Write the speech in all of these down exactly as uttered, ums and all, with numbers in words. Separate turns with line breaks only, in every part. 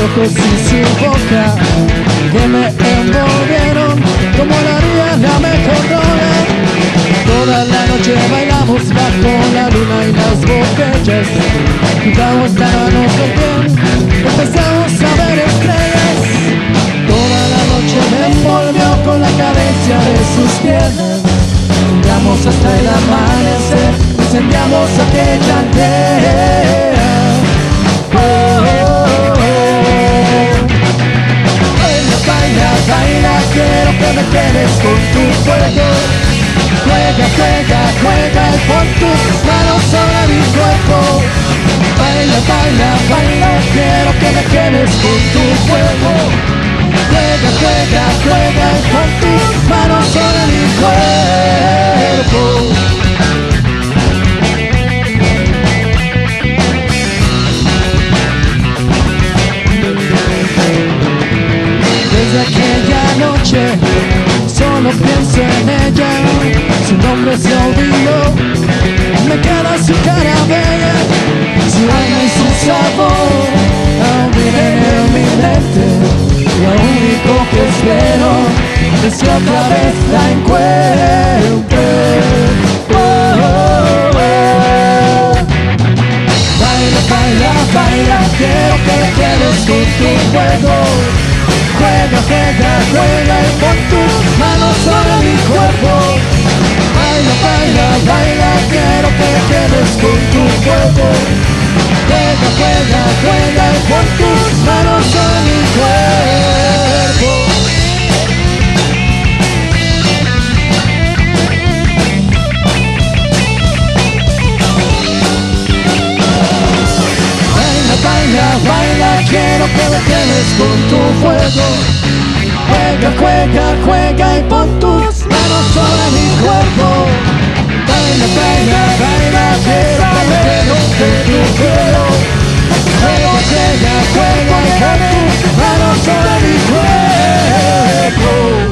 ojos y su boca que me envolvieron como lo haría la mejor droga. Toda la noche bailamos bajo la luna y las botellas, jugamos la mano con bien, empezamos a ver estrellas. Toda la noche me envolvió con la cadencia de sus piernas. Brindamos hasta el amanecer, incendiamos aquella aldea. Oh, oh, oh. Baila, baila, baila, quiero que me quedes con tu fuego. Juega, juega, juega y pon tus manos sobre mi cuerpo. Baila, baila, baila, quiero que me quedes con tu fuego. Juega, juega, juega y pon tus manos sobre mi cuerpo. Desde aquella noche solo pienso en ella, su nombre se olvidó, me queda su cara bella, su alma y su sabor aún viven en mi mente. Lo único que espero es que otra vez la encuentre. Oh, oh, oh. Baila, baila, baila, quiero que te quedes con tu juego. Juega, juega, juega y pon tus manos sobre mi cuerpo. Baila, baila, baila, quiero que te quedes con tu cuerpo. Juega, juega, juega y pon tus manos sobre mi cuerpo. Baila, baila, baila, quiero que te quedes con tu fuego. Juega, juega, juega y pon tus manos sobre mi cuerpo. Baila, baila, baila, quiero que me quedes con tu fuego. Juega, juega, juega y pon tus manos sobre mi cuerpo.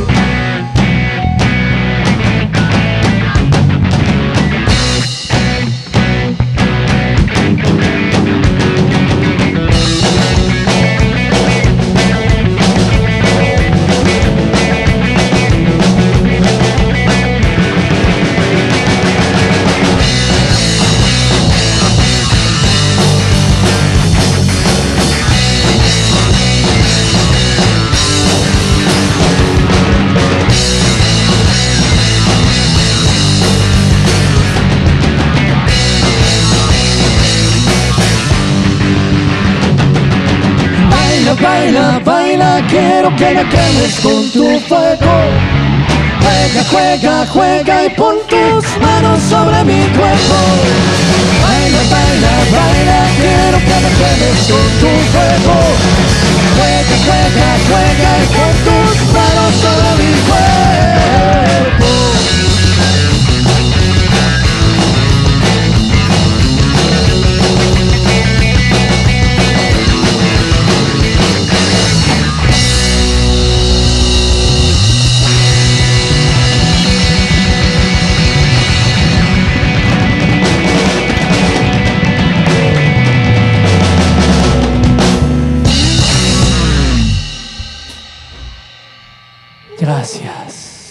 Baila, baila, quiero que me quemes con tu fuego. Juega, juega, juega y pon tus manos sobre mi cuerpo. Baila, baila, baila, quiero que me quemes con tu fuego. Juega, juega, juega y pon tus manos sobre mi cuerpo. Gracias.